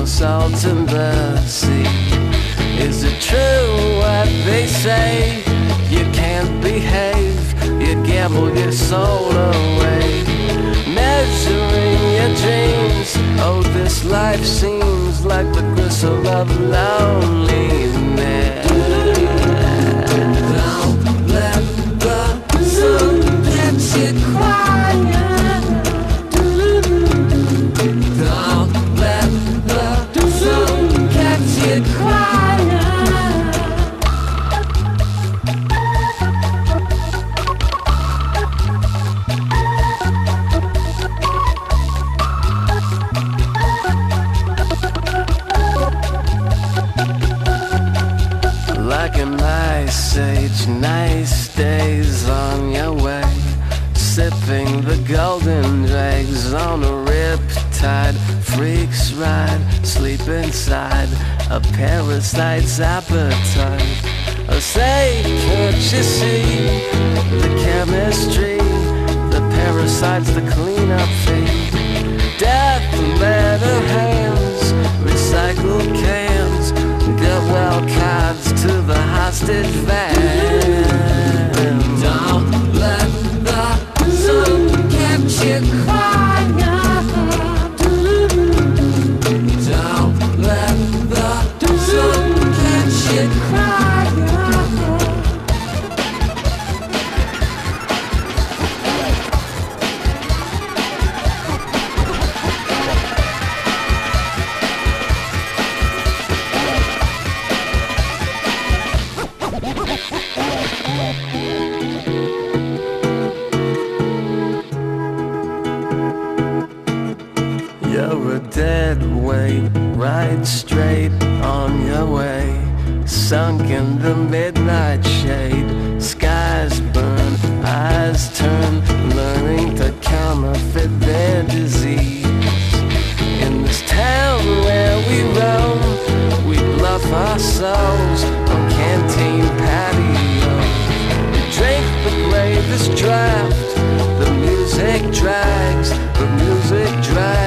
no salt in the sea. Is it true what they say? You can't behave, you gamble your soul away, measuring your dreams. Oh, this life seems like the gristle of loneliness. Don't let the sun get you crying. Don't let the sun get you crying. Like an ice age, nice days on your way, sipping the golden dregs on a riptide. Freaks ride, sleep inside a parasite's appetite. Oh, say, can't you see the chemistry? The parasite's the cleanup fee. Death, leather hands, recycled cans, get well cards to the hostage van. Don't let the sun catch you crying. Don't let the sun catch you crying. You're a dead weight, right straight on your way, sunk in the midnight shade. Skies burn, eyes turn, learning to counterfeit their disease. In this town where we roam, we bluff our souls on canteen patios. We drink the gravest draft, the music drags, the music drags.